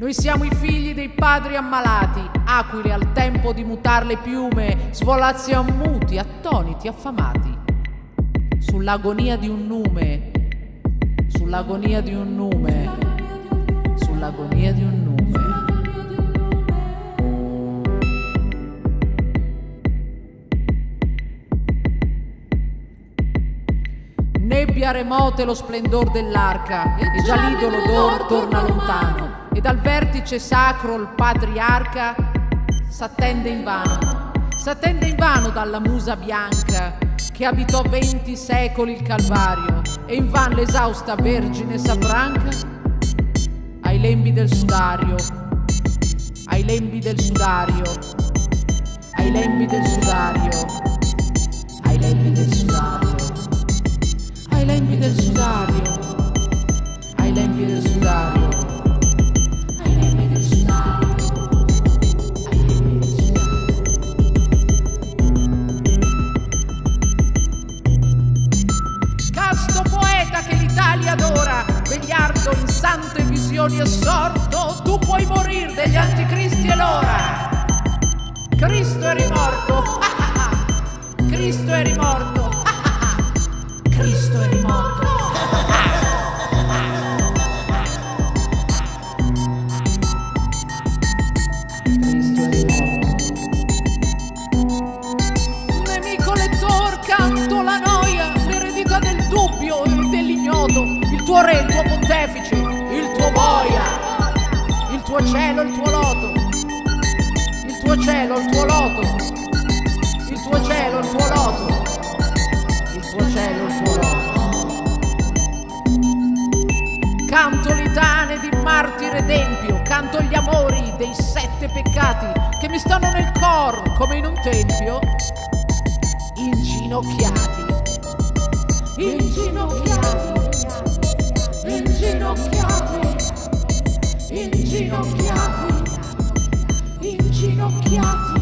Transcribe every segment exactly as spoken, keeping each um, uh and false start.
Noi siamo i figli dei padri ammalati, aquile al tempo di mutar le piume, svolazziam muti, attoniti, affamati. Sull'agonia di un nume, sull'agonia di un nume, sull'agonia di un nume. Nebbia remote lo splendor dell'arca, e già l'idolo d'or torna lontano, e dal vertice sacro il patriarca s'attende invano, s'attende invano dalla musa bianca che abitò venti secoli il Calvario, e invan l'esausta vergine s'abbranca ai lembi del sudario, ai lembi del sudario, ai lembi del sudario, ai lembi del sudario, ai lembi del sudario, ai lembi del sudario, ai lembi del sudario, ai lembi del sudario. Casto poeta che l'Italia adora, vegliardo in sante visioni assorto, tu puoi morir degli anticristi e l'ora. Cristo è rimorto, Cristo è rimorto, Cristo è rimorto. Cristo è rimorto. Nemico lettor, canto la noia, l'eredità del dubbio e dell'ignoto, il tuo re, il tuo pontefice, il tuo boia, il tuo cielo, il tuo loto, il tuo cielo, il tuo loto, il tuo cielo, il tuo loto, il tuo cielo, il tuo loto. Canto litane di martire d'empio, canto gli amori dei sette peccati che mi stanno nel cor come in un tempio, inginocchiati, inginocchiati, inginocchiati, inginocchiati, inginocchiati.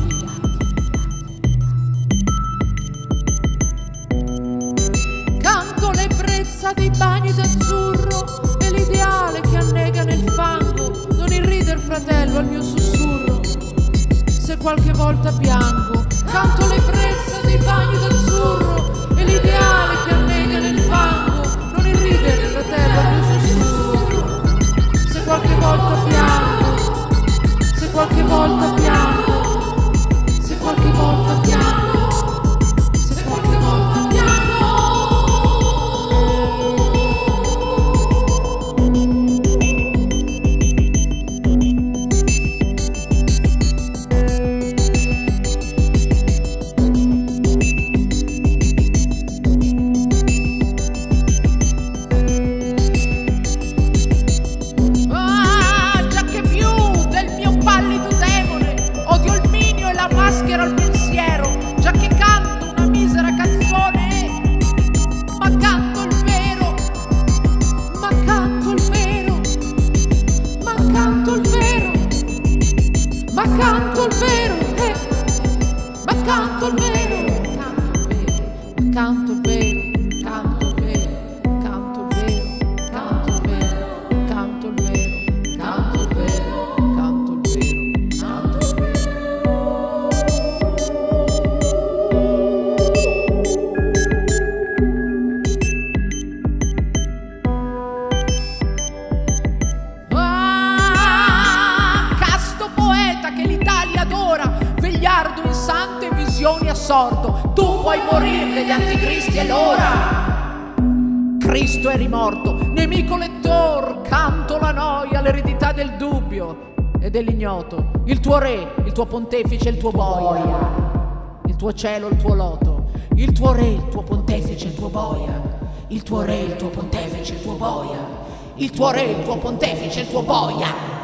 Canto l'ebbrezza dei bagni d'azzurro e l'ideale che annega nel fango, non irrider fratello al mio sussurro, se qualche volta piango. Canto l'ebbrezza dei bagni d'azzurro e l'ideale che annega nel fango, non irrider fratello al mio sussurro, se qualche volta piango, se qualche volta piango, se qualche volta piango, se qualche volta piango. Assorto, tu puoi morire degli anticristi e l'ora. Cristo è rimorto, nemico lettor, canto la noia, l'eredità del dubbio e dell'ignoto, il tuo re, il tuo pontefice, il tuo boia, il tuo cielo, il tuo loto, il tuo re, il tuo pontefice, il tuo boia, il tuo re, il tuo pontefice, il tuo boia, il tuo re, il tuo pontefice, il tuo boia.